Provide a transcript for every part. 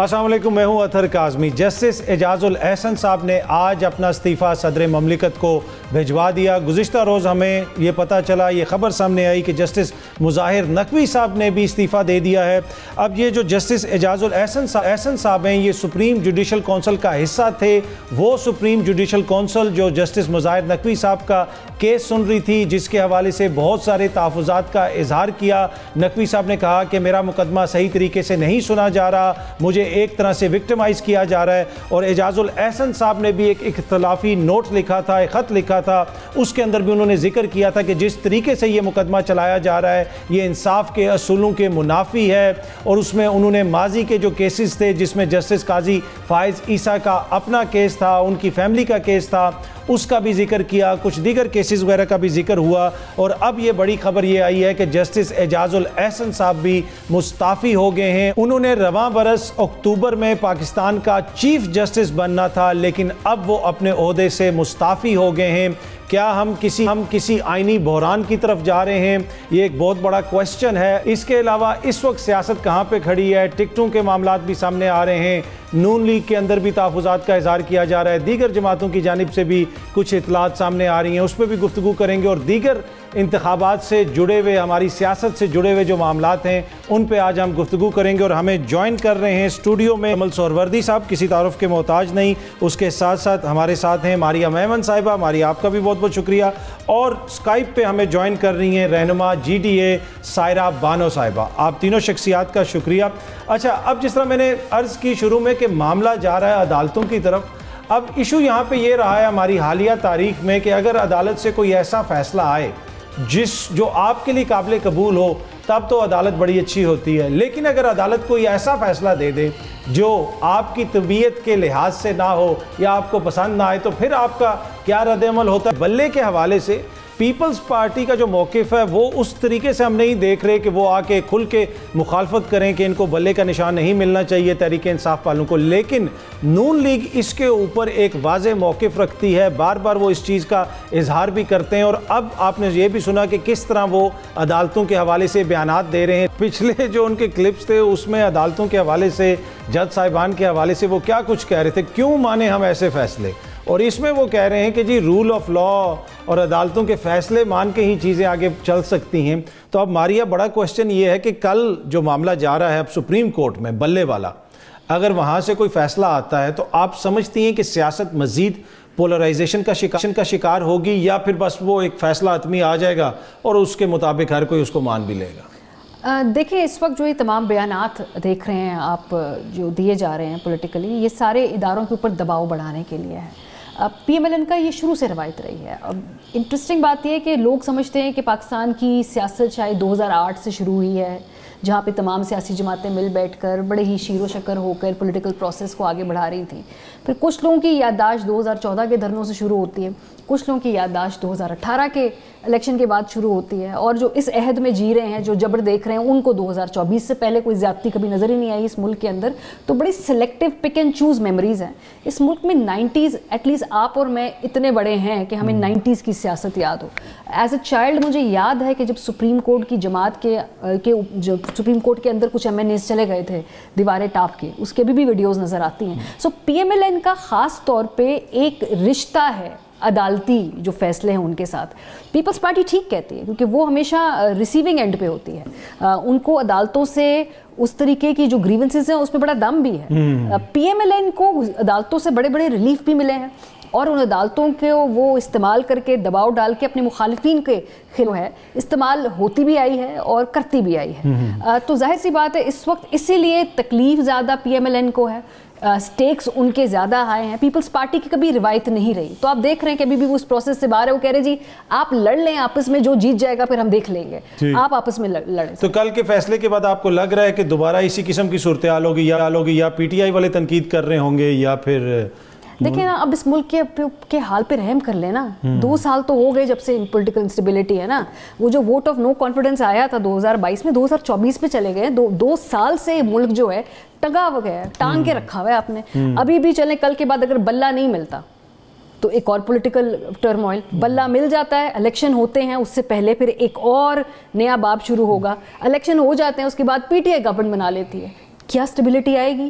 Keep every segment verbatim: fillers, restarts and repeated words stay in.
अस्सलाम वालेकुम, मैं हूं अतहर काज़मी। जस्टिस एजाजुल एहसन साहब ने आज अपना इस्तीफ़ा सदर ममलिकत को भिजवा दिया। गुज़िश्ता रोज़ हमें ये पता चला, ये ख़बर सामने आई कि जस्टिस मुज़ाहिर नकवी साहब ने भी इस्तीफ़ा दे दिया है। अब ये जो जस्टिस एजाजुल एहसन एहसन साहब हैं, ये सुप्रीम जुडिशल कौंसिल का हिस्सा थे। वो सुप्रीम जुडिशल कौंसिल जो जस्टिस मुज़ाहिर नकवी साहब का केस सुन रही थी, जिसके हवाले से बहुत सारे तहफ़्फ़ुज़ात का इजहार किया। नकवी साहब ने कहा कि मेरा मुकदमा सही तरीके से नहीं सुना जा रहा, मुझे एक तरह से विक्टिमाइज किया जा रहा है। और एजाजुल एहसन साहब ने भी एक इख्तलाफी नोट लिखा था, एक ख़त लिखा था, उसके अंदर भी उन्होंने जिक्र किया था कि जिस तरीके से ये मुकदमा चलाया जा रहा है ये इंसाफ के असूलों के मुनाफी है। और उसमें उन्होंने माजी के जो केसेस थे, जिसमें जस्टिस काजी फाइज ईसा का अपना केस था, उनकी फैमिली का केस था, उसका भी जिक्र किया, कुछ दीगर केसेस वगैरह का भी जिक्र हुआ। और अब ये बड़ी खबर ये आई है कि जस्टिस एजाजुल एहसन साहब भी मुस्ताफ़ी हो गए हैं। उन्होंने रवां बरस अक्टूबर में पाकिस्तान का चीफ जस्टिस बनना था, लेकिन अब वो अपने ओहदे से मुस्ताफ़ी हो गए हैं। क्या हम किसी हम किसी आइनी बहरान की तरफ जा रहे हैं? ये एक बहुत बड़ा क्वेश्चन है। इसके अलावा इस वक्त सियासत कहाँ पे खड़ी है? टिकटों के मामलात भी सामने आ रहे हैं, नून लीग के अंदर भी तहफ़्फ़ुज़ात का इज़हार किया जा रहा है, दीगर जमातों की जानिब से भी कुछ इतलात सामने आ रही हैं, उस पर भी गुफ्तगू करेंगे। और दीगर इंतखाबात से जुड़े हुए, हमारी सियासत से जुड़े हुए जो मामलात हैं उन पे आज हम गुफ्तगू करेंगे। और हमें ज्वाइन कर रहे हैं स्टूडियो में अमल सोहरवर्दी साहब, किसी तारुफ के मोहताज नहीं। उसके साथ साथ हमारे साथ हैं मारिया मेमन साहिबा। मारिया, आपका भी बहुत बहुत शुक्रिया। और स्काइप पे हमें ज्वाइन कर रही हैं रहनुमा G D A Saira Bano साहिबा। आप तीनों शख्सियात का शुक्रिया। अच्छा, अब जिस तरह मैंने अर्ज़ की शुरू में कि मामला जा रहा है अदालतों की तरफ, अब इशू यहाँ पे ये रहा है हमारी हालिया तारीख में कि अगर अदालत से कोई ऐसा फ़ैसला आए जिस जो आपके लिए काबिल कबूल हो, तब तो अदालत बड़ी अच्छी होती है। लेकिन अगर अदालत कोई ऐसा फ़ैसला दे दे जो आपकी तबीयत के लिहाज से ना हो या आपको पसंद ना आए, तो फिर आपका क्या रद्द-ए-अमल होता है? बल्ले के हवाले से पीपल्स पार्टी का जो मौक़िफ़ है वो उस तरीके से हम नहीं देख रहे कि वो आके खुल के मुखालफत करें कि इनको बल्ले का निशान नहीं मिलना चाहिए तहरीक इंसाफ वालों को। लेकिन नून लीग इसके ऊपर एक वाज़ेह मौक़िफ़ रखती है, बार बार वो इस चीज़ का इजहार भी करते हैं। और अब आपने ये भी सुना कि किस तरह वो अदालतों के हवाले से बयानात दे रहे हैं। पिछले जो उनके क्लिप्स थे उसमें अदालतों के हवाले से, जज साहिबान के हवाले से वो क्या कुछ कह रहे थे, क्यों माने हम ऐसे फ़ैसले। और इसमें वो कह रहे हैं कि जी रूल ऑफ लॉ और अदालतों के फ़ैसले मान के ही चीज़ें आगे चल सकती हैं। तो अब मारिया, बड़ा क्वेश्चन ये है कि कल जो मामला जा रहा है अब सुप्रीम कोर्ट में बल्ले वाला, अगर वहाँ से कोई फ़ैसला आता है तो आप समझती हैं कि सियासत मज़ीद पोलराइजेशन का शिकार का शिकार होगी, या फिर बस वो एक फ़ैसला आदमी आ जाएगा और उसके मुताबिक हर कोई उसको मान भी लेगा? देखिए, इस वक्त जो ये तमाम बयानात देख रहे हैं आप, जो दिए जा रहे हैं पॉलिटिकली, ये सारे इदारों के ऊपर दबाव बढ़ाने के लिए है। पी एम एल एन का ये शुरू से रवायत रही है। अब इंटरेस्टिंग बात यह है कि लोग समझते हैं कि पाकिस्तान की सियासत शायद दो हज़ार आठ से शुरू हुई है, जहाँ पे तमाम सियासी जमातें मिल बैठकर बड़े ही शीरो शक्कर होकर पॉलिटिकल प्रोसेस को आगे बढ़ा रही थी। फिर कुछ लोगों की याददाश्त दो हज़ार चौदह के धरनों से शुरू होती है, कुछ लोगों की याददाश्त दो हज़ार अठारह के इलेक्शन के बाद शुरू होती है, और जो इस अहद में जी रहे हैं, जो जबर देख रहे हैं, उनको दो हज़ार चौबीस से पहले कोई ज़्यादती कभी नज़र ही नहीं आई इस मुल्क के अंदर। तो बड़ी selective pick and choose memories हैं इस मुल्क में। नाइन्टीज़, एटलीस्ट आप और मैं इतने बड़े हैं कि हमें नाइन्टीज़ की सियासत याद हो। एज ए चाइल्ड मुझे याद है कि जब सुप्रीम कोर्ट की जमात के के जो सुप्रीम कोर्ट के अंदर कुछ एम एन एज़ चले गए थे दीवारें टाप के, उसके भी, भी वीडियोज़ नज़र आती हैं। So P M L N का ख़ास तौर पर एक रिश्ता है अदालती जो फैसले हैं उनके साथ। पीपल्स पार्टी ठीक कहती है क्योंकि वो हमेशा रिसीविंग एंड पे होती है। आ, उनको अदालतों से उस तरीके की जो ग्रीवेंसेस हैं उसमें बड़ा दम भी है। पी एम एल एन को अदालतों से बड़े बड़े रिलीफ भी मिले हैं, और उन अदालतों को वो इस्तेमाल करके, दबाव डाल के अपने मुखालिफिन के खिलाफ है इस्तेमाल होती भी आई है और करती भी आई है। आ, तो जाहिर सी बात है इस वक्त इसीलिए तकलीफ ज़्यादा पी एम एल एन को है, स्टेक्स uh, उनके ज़्यादा हाई हैं। पीपल्स पार्टी की कभी रिवायत नहीं रही। तो आप देख रहे हैं कि अभी भी वो उस प्रोसेस से बाहर है। वो कह रहे जी आप लड़ लें आपस में, जो जीत जाएगा फिर हम देख लेंगे, आप आपस में लड़ें। तो कल के फैसले के बाद आपको लग रहा है कि दोबारा इसी किस्म की सूरत हाल होगी, या होगी, या पी टी आई वाले तनकीद कर रहे होंगे, या फिर देखिए ना, अब इस मुल्क के के हाल पे रहम कर लेना। दो साल तो हो गए जब से पॉलिटिकल इंस्टेबिलिटी है ना। वो जो वोट ऑफ नो कॉन्फिडेंस आया था दो हज़ार बाईस में, दो हज़ार चौबीस पे चले गए। दो दो साल से मुल्क जो है टगा हुआ है, टांग के रखा हुआ है आपने। अभी भी चले, कल के बाद अगर बल्ला नहीं मिलता तो एक और पॉलिटिकल टर्मोइल, बल्ला मिल जाता है, इलेक्शन होते हैं, उससे पहले फिर एक और नया बाब शुरू होगा। इलेक्शन हो जाते हैं, उसके बाद पी टी आई गवर्नमेंट बना लेती है, क्या स्टेबिलिटी आएगी?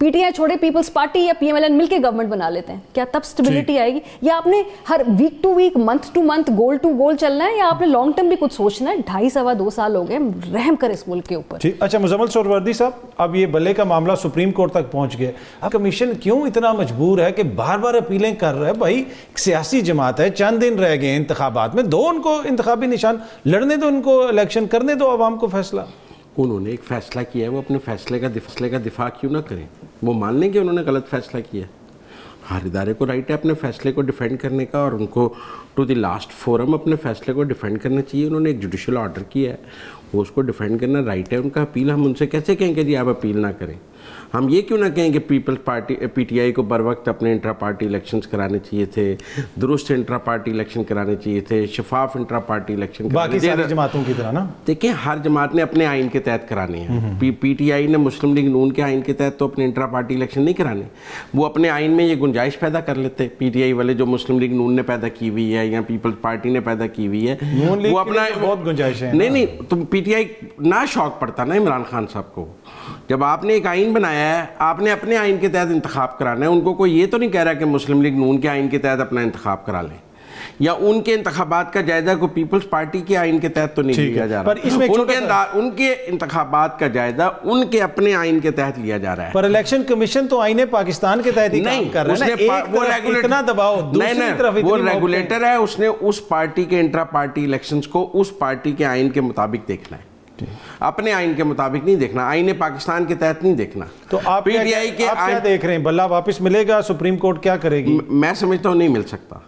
पी टी आई छोड़े पीपल्स पार्टी या पी एम एल एन मिल के गवर्नमेंट बना लेते हैं, क्या तब स्टेबिलिटी आएगी? या आपने हर week to week, month to month, goal to goal चलना है, या आपने लॉन्ग टर्म भी कुछ सोचना है? ढाई सवा दो साल हो गए, रहम कर इस मुल्क के ऊपर। ठीक, अच्छा मुजम्मिल सोहरावर्दी साहब, अब ये बल्ले का मामला सुप्रीम कोर्ट तक पहुंच गया, अब कमीशन क्यों इतना मजबूर है कि बार बार अपीलें कर रहा है? भाई सियासी जमात है, चंद दिन रह गए इंतखाबात में, दो उनको इंतखाबी निशान, लड़ने दो उनको, इलेक्शन करने दो आवाम को फैसला। उन्होंने एक फैसला किया है, वो अपने फैसले का फैसले का दिफा क्यों ना करें? वो मान लें कि उन्होंने गलत फैसला किया। हर इदारे को राइट है अपने फैसले को डिफेंड करने का, और उनको टू द लास्ट फोरम अपने फैसले को डिफेंड करना चाहिए। उन्होंने एक जुडिशल ऑर्डर किया है, वो उसको डिफेंड करना राइट है उनका। अपील हम उनसे कैसे कहेंगे जी आप अपील ना करें? हम ये क्यों ना कहें कि पीपल्स पार्टी पीटीआई को बर वक्त अपने इंट्रा पार्टी इलेक्शंस कराने चाहिए थे, दुरुस्त इंट्रा पार्टी इलेक्शन कराने चाहिए थे, शफाफ इंट्रा पार्टी इलेक्शन बाकी सारी जमातों की तरह ना। देखिए हर जमात ने अपने आइन के तहत कराने हैं। पी पीटीआई ने मुस्लिम लीग नून के आइन के तहत तो अपने इंट्रा पार्टी इलेक्शन नहीं कराने, वो अपने आइन में ये गुंजाइश पैदा कर लेते पीटीआई वाले, जो मुस्लिम लीग नून ने पैदा की हुई है या पीपल्स पार्टी ने पैदा की हुई है, वो अपना बहुत गुंजाइश है। नहीं नहीं, तो पीटीआई ना शौक पड़ता ना इमरान खान साहब को, जब आपने एक आइन बनाया है आपने अपने आइन के तहत इंतखाब कराना है। उनको कोई ये तो नहीं कह रहा कि मुस्लिम लीग नून के आइन के तहत अपना इंतखाब करा लें, या उनके इंतखाबात का जायजा को पीपल्स पार्टी के आइन के तहत तो नहीं लिया जा रहा, पर इसमें उनके उनके इंतखाबात का जायजा उनके अपने आइन के तहत लिया जा रहा है। पर इलेक्शन कमीशन तो आइन पाकिस्तान के तहत ही काम कर रहा है ना, वो रेगुलेटर दबाव, दूसरी तरफ वो रेगुलेटर है, उसने उस पार्टी के इंट्रा पार्टी इलेक्शंस को उस पार्टी के आइन के मुताबिक देखना है, अपने आइन के मुताबिक नहीं देखना, आइन पाकिस्तान के तहत नहीं देखना। तो आप पीटीआई के आप क्या देख रहे हैं? बल्ला वापस मिलेगा? सुप्रीम कोर्ट क्या करेगी? मैं समझता हूँ नहीं मिल सकता।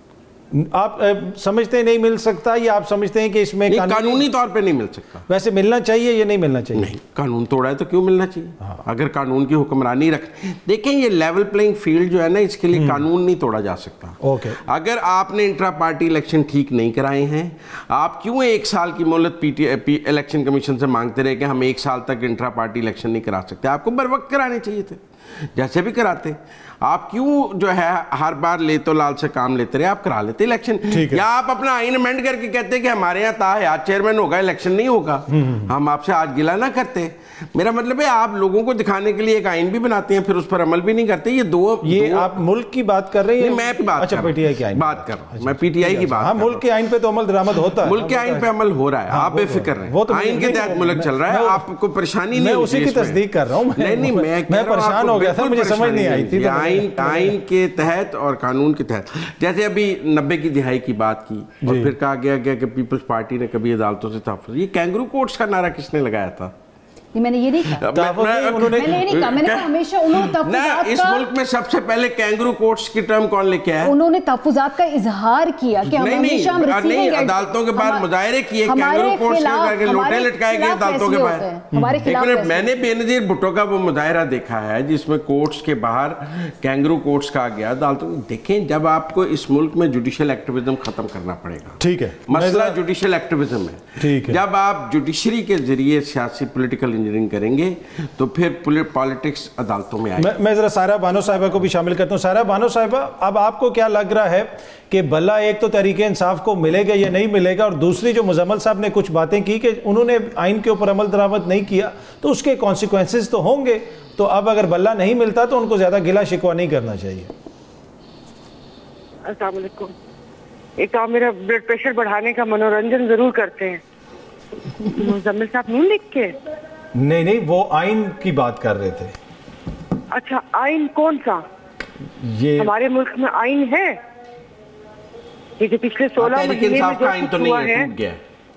आप समझते हैं नहीं मिल सकता, या आप समझते हैं कि इसमें नहीं, कानूनी, कानूनी तौर पे नहीं मिल सकता? वैसे मिलना चाहिए या नहीं मिलना चाहिए? नहीं, कानून तोड़ा है तो क्यों मिलना चाहिए? हाँ। अगर कानून की हुक्मरानी रख, देखें ये लेवल प्लेइंग फील्ड जो है ना, इसके लिए कानून नहीं तोड़ा जा सकता। ओके, अगर आपने इंट्रा पार्टी इलेक्शन ठीक नहीं कराए हैं, आप क्यों एक साल की मोहलत पीटी इलेक्शन कमीशन से मांगते रहे कि हम एक साल तक इंट्रा पार्टी इलेक्शन नहीं करा सकते? आपको बर वक्त कराने चाहिए थे, जैसे भी कराते। आप क्यों जो है हर बार ले तो लाल से काम लेते रहे? आप करा लेते इलेक्शन, या आप अपना आइन अमेंड करके कहते कि हमारे यहाँ ताहयात चेयरमैन होगा, इलेक्शन नहीं होगा, हम आपसे आज गिला ना करते। मेरा मतलब है आप लोगों को दिखाने के लिए एक आइन भी बनाते हैं, फिर उस पर अमल भी नहीं करते। ये दो ये दो, आप मुल्क की बात कर रहे हैं? मैं भी बात अच्छा, पीटीआई की आइन बात कर रहा हूँ, मैं पीटीआई की बात। हाँ, मुल्क के आइन पे तो अमल दरामद होता है, मुल्क के आइन पे अमल हो रहा है, आप बेफिक्र रहें, आइन के तहत मुल्क चल रहा है, आपको परेशानी नहीं। मैं उसी की तस्दीक कर रहा हूँ। नहीं नहीं, मैं परेशान हो गया था, मुझे समझ नहीं आई थी। आइन आइन के तहत और कानून के तहत, जैसे अभी नब्बे की दिहाई की बात की और फिर कहा गया गया कि पीपल्स पार्टी ने कभी अदालतों से तहफ़्फ़ुज़, ये कैंगरू कोर्ट्स का नारा किसने लगाया था? मैंने ये नहीं कहा, उन्होंने मैंने ये नहीं कहा, मैंने हमेशा उन्होंने तहफ़्फ़ुज़ात इस मुल्क में सबसे पहले कैंगरू कोर्ट्स की टर्म कौन लेके आया? उन्होंने तहफ़्फ़ुज़ात का इजहार किया कि हम हमेशा हम नहीं, अदालतों के बाहर मुजाहरे किए, कैंगरू कोर्ट्स के लोटे लटकाए गए अदालतों के बाहर। हमारे खिलाफ मैंने बेनज़ीर भुट्टो का वो मुजाहरा देखा है जिसमें कोर्ट्स के बाहर कैंगरू कोर्ट्स कहा गया अदालतों। देखें, जब आपको इस मुल्क में जुडिशल एक्टिविज्म खत्म करना पड़ेगा, ठीक है, मसला जुडिशल एक्टिविज्म है, ठीक है, जब आप जुडिशरी के जरिए सियासी पॉलिटिकल इंजीनियरिंग करेंगे तो फिर पॉलिटिक्स अदालतों में आएगी। मैं, मैं जरा सारा बानो साहिबा को भी शामिल करता हूँ। सारा बानो साहिबा, अब आपको क्या लग रहा है कि भला एक तो तहरीके इंसाफ को मिलेगा या नहीं मिलेगा, और दूसरी जो मुजम्मिल साहब ने कुछ बातें की कि उन्होंने आइन के ऊपर अमल दरामद नहीं किया तो उसके कॉन्सिक्वेंसेस तो होंगे, तो अब अगर बल्ला नहीं मिलता तो उनको ज्यादा गिला शिकवा नहीं करना चाहिए। अस्सलाम वालेकुम। एक तो आप मेरा ब्लड प्रेशर बढ़ाने का मनोरंजन जरूर करते हैं। मुजम्मिल साहब नून लिख के? नहीं नहीं, वो आइन की बात कर रहे थे। अच्छा, आइन कौन सा? ये हमारे मुल्क में आइन है? ये जो पिछले सोलह महीने में जो आइन तो नहीं है, टूट गया।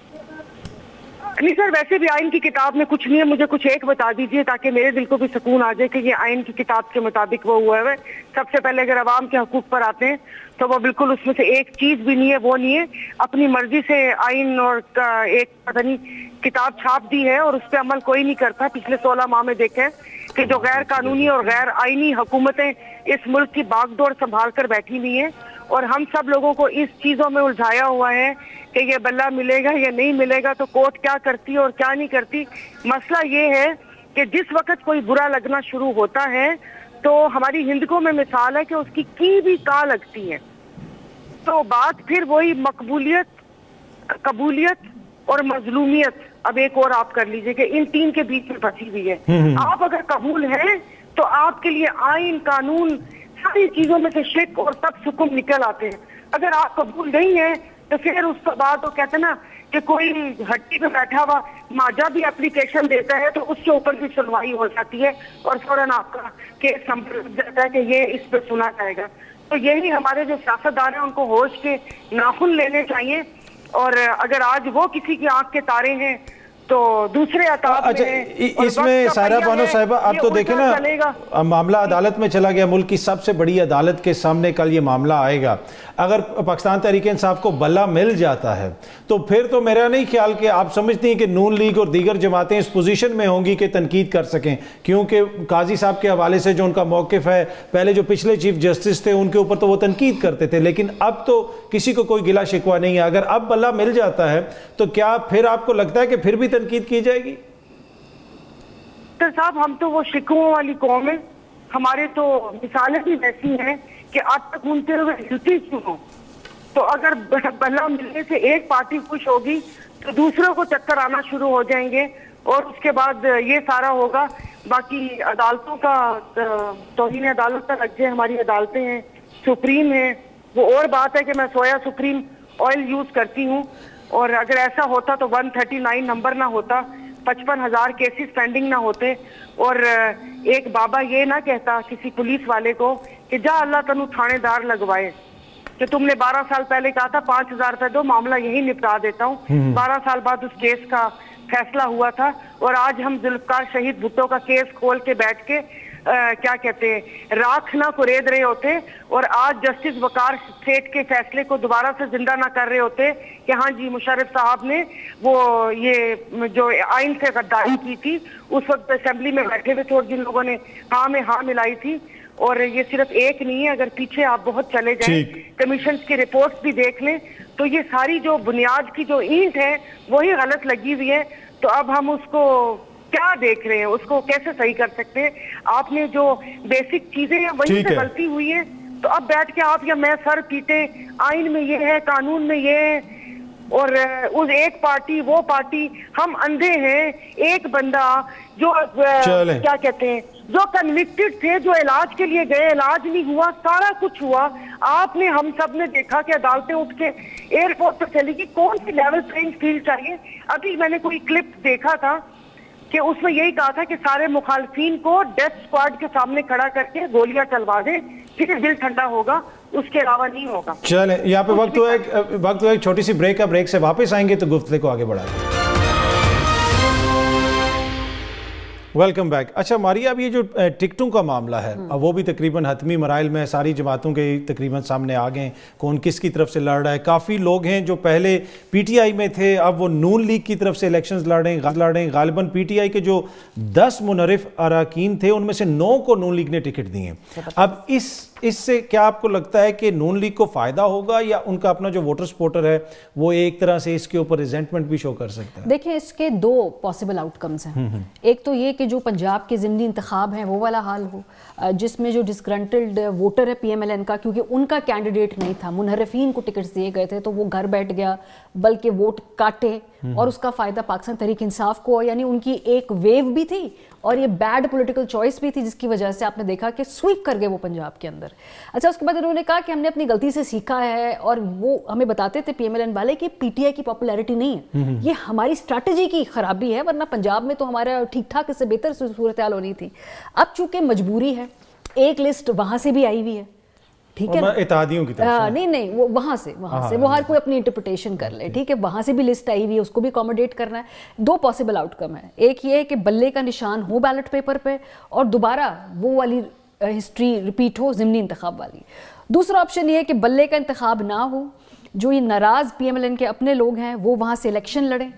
नहीं सर, वैसे भी आइन की किताब में कुछ नहीं है, मुझे कुछ एक बता दीजिए ताकि मेरे दिल को भी सुकून आ जाए कि ये आइन की किताब के मुताबिक वो हुआ है। सबसे पहले अगर अवाम के हकूक पर आते हैं तो वो बिल्कुल उसमें से एक चीज भी नहीं है, वो नहीं है, अपनी मर्जी से आइन और एक पता नहीं किताब छाप दी है और उस पर अमल कोई नहीं करता। पिछले सोलह माह में देखें कि जो गैर कानूनी और गैर आइनी हुकूमतें इस मुल्क की बागडोर संभाल कर बैठी हुई हैं और हम सब लोगों को इस चीजों में उलझाया हुआ है कि ये बल्ला मिलेगा या नहीं मिलेगा, तो कोर्ट क्या करती है और क्या नहीं करती। मसला ये है कि जिस वक्त कोई बुरा लगना शुरू होता है तो हमारी हिंदुओं में मिसाल है कि उसकी की भी का लगती है, तो बात फिर वही मकबूलियत, कबूलियत और मजलूमियत, अब एक और आप कर लीजिए कि इन तीन के बीच में फंसी हुई है। आप अगर कबूल हैं تو آپ کے لیے آئین قانون ساری چیزوں میں سے شک اور سب سکم نکل آتے ہیں. اگر آپ قبول نہیں ہیں تو پھر اس کے بعد وہ کہتے ہیں نا کہ کوئی ہٹی پہ بیٹھا ہوا ماجا بھی اپلیکیشن دیتا ہے تو اس کے اوپر بھی سنوائی ہو جاتی ہے اور فوراً آپ کا کیس نمبر لگ جاتا ہے کہ یہ اس پہ سنا جائے گا. تو یہی ہمارے جو سیاستدان ہیں ان کو ہوش کے ناخن لینے چاہیے, اور اگر آج وہ کسی کی آنکھ کے تارے ہیں تو دوسرے عطاب اچھا اس میں سائرہ بانو صاحبہ اب تو دیکھیں نا معاملہ عدالت میں چلا گیا, ملک کی سب سے بڑی عدالت کے سامنے کل یہ معاملہ آئے گا. اگر پاکستان تحریک انصاف کو بلا مل جاتا ہے تو پھر تو میرا نہیں خیال کہ آپ سمجھتی ہیں کہ نون لیگ اور دیگر جماعتیں اس پوزیشن میں ہوں گی کہ تنقید کر سکیں, کیونکہ قاضی صاحب کے حوالے سے جو ان کا موقف ہے, پہلے جو پچھلے چیف جسٹس تھے ان کے اوپر تو وہ تنقید کرتے تھے, لیکن اب تو کسی کو کوئی گلہ شکوہ نہیں ہے. اگر اب بلا مل جاتا ہے تو کیا پھر آپ کو لگتا ہے کہ پھر بھی تنقید کی جائے گی؟ سر صاحب ہم تو وہ شکووں والی قوم ہے, ہمارے تو مثالیں بھی ویسی ہیں کہ آج تک گھومتے ہوئے ہلتی کیوں ہو. تو اگر بلا ملنے سے ایک پارٹی خوش ہوگی تو دوسروں کو چکر آنا شروع ہو جائیں گے اور اس کے بعد یہ سارا ہوگا. باقی عدالتوں کا توہین عدالت کا لگ جائے, ہماری عدالتیں ہیں, سپریم ہیں, وہ اور بات ہے کہ میں سویا سپریم آئل یوز کرتی ہوں, اور اگر ایسا ہوتا تو ون تھرٹی نائن نمبر نہ ہوتا, پچپن ہزار کیسز پینڈنگ نہ ہوتے, اور ایک بابا یہ نہ کہتا کسی پولیس والے کو کہ جا اللہ تنو تھانے دار لگوائے, کہ تم نے بارہ سال پہلے کہا تھا پانچ ہزار روپے دو معاملہ یہی نپٹا دیتا ہوں. بارہ سال بعد اس کیس کا فیصلہ ہوا تھا, اور آج ہم ذوالفقار شہید بھٹو کا کیس کھول کے بیٹھ کے کیا کہتے ہیں راکھ نہ کورید رہے ہوتے, اور آج جسٹس وقار سیٹھ کے فیصلے کو دوبارہ سے زندہ نہ کر رہے ہوتے کہ ہاں جی مشرف صاحب نے وہ یہ جو آئین سے غداری کی تھی اس وقت اسمبلی میں بیٹھے ہوئے تھے اور جن لوگوں نے ہاں میں ہاں ملائی تھی. اور یہ صرف ایک نہیں ہے, اگر پیچھے آپ بہت چلے جائیں کمیشنز کی رپورٹس بھی دیکھ لیں تو یہ ساری جو بنیاد کی جو اینٹ ہے وہی غلط لگی ہوئی ہے. تو اب ہم اس کو کیا دیکھ رہے ہیں, اس کو کیسے صحیح کر سکتے ہیں؟ آپ نے جو بیسک چیزیں ہیں وہی سے غلطی ہوئی ہے, تو اب بیٹھ کے آپ یا میں سر پیٹے آئین میں یہ ہے, قانون میں یہ ہے, اور اس ایک پارٹی وہ پارٹی. ہم اندھے ہیں. ایک بندہ جو کیا کہتے ہیں جو کنوکٹڈ تھے, جو علاج کے لیے گئے, علاج نہیں ہوا, سارا کچھ ہوا. آپ نے ہم سب نے دیکھا کہ عدالتیں اٹھ کے ایئرپورٹ پہ چلی گئی. کون سی لیول پلینگ فیلڈ چاہیے؟ ابھی میں نے کوئی کلپ دیکھا تھا کہ اس میں یہی کہا تھا کہ سارے مخالفین کو ڈیتھ اسکواڈ کے سامنے کھڑا کر کے گولیاں چلوا دیں, پھر دل ٹھنڈا ہوگا, اس کے علاوہ نہیں ہوگا. چلیں یہاں پہ وقت ہوا ایک وقت ہوا ایک چھوٹی سی بریک کا, بریک سے واپس آئیں گے تو گفتگو کو آگے بڑھائیں گے. Welcome back. اچھا ماریا, اب یہ جو ٹکٹوں کا معاملہ ہے اب وہ بھی تقریباً حتمی مراحل میں, ساری جماعتوں کے تقریباً سامنے آ گئے, کون کس کی طرف سے لڑ رہا ہے. کافی لوگ ہیں جو پہلے پی ٹی آئی میں تھے, اب وہ نون لیگ کی طرف سے الیکشنز لڑ رہے ہیں لڑ رہے ہیں غالباً پی ٹی آئی کے جو دس منحرف اراکین تھے ان میں سے نو کو نون لیگ نے ٹکٹ دیے. اب اس اس سے کیا آپ کو لگتا ہے کہ نون لیگ کو فائدہ ہوگا, یا ان کا اپنا جو ووٹر سپورٹر ہے وہ ایک طرح سے اس کے اوپر ریزنٹمنٹ بھی شو کر سکتا ہے؟ دیکھیں اس کے دو پاسبل آؤٹ کمز ہیں. ایک تو یہ کہ جو پنجاب کے ضمنی انتخاب ہیں وہ والا حال ہو, جس میں جو ڈسگرنٹلڈ ووٹر ہے پی ایم ایل این کا, کیونکہ ان کا کینڈیڈیٹ نہیں تھا, منحرفین کو ٹکٹس دیے گئے تھے, تو وہ گھر بیٹھ گیا بلکہ ووٹ کاٹے, اور اس کا فائدہ پاکستان تحریک انصاف کو, یعنی ان کی ایک ویو بھی تھی اور یہ بیڈ پولیٹیکل چوائس بھی تھی, جس کی وجہ سے آپ نے دیکھا کہ سویپ کر گئے وہ پنجاب کے اندر. اچھا اس کے بعد انہوں نے کہا کہ ہم نے اپنی غلطی سے سیکھا ہے, اور وہ ہمیں بتاتے تھے پی ایم ایل این والے کہ پی ٹی آئی کی پاپولیرٹی نہیں ہے, یہ ہماری اسٹریٹجی کی خرابی ہے, ورنہ پنجاب میں تو ہمارا ٹھیک ٹھاک اس سے بہتر صورتحال ہونی تھی. اب چونکہ مجبوری ہے, ایک لسٹ وہاں سے بھی آئی ہوئی ہے, ٹھیک ہے, اتحادیوں کی طرف سے نہیں نہیں وہ وہاں سے وہاں سے وہ ہر کوئی اپنی انٹرپریٹیشن کر لے, ٹھیک ہے, وہاں سے بھی لسٹ آئی ہوئی ہے, اس کو بھی اکوموڈیٹ کرنا ہے. دو پاسبل آؤٹ کم ہے, ایک یہ ہے کہ بلے کا نشان ہو بیلٹ پیپر پہ اور دوبارہ وہ والی ہسٹری ریپیٹ ہو ضمنی انتخاب والی. دوسرا آپشن یہ ہے کہ بلے کا انتخاب نہ ہو, جو یہ ناراض پی ایم ایل این کے اپنے لوگ ہیں وہ وہاں سے الیکشن لڑیں,